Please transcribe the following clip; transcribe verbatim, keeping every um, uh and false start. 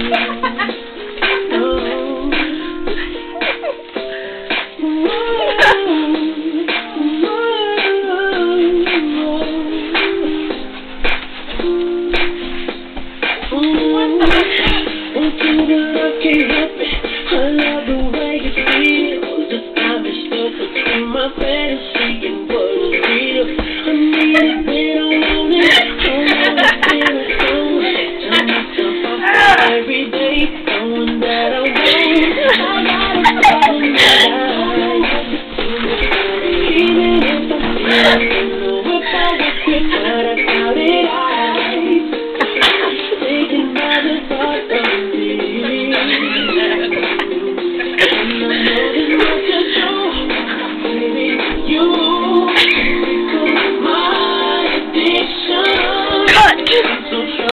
My fantasy and what is real. I need it when I want it. I want it when I don't. Tell myself I fall every day, knowing that I won't. I gotta fall in line. Even if I feel, know if I was quick, but I doubt it. I'm thinking about the thought of me. And I know there's much to do. You, my addiction. Cut!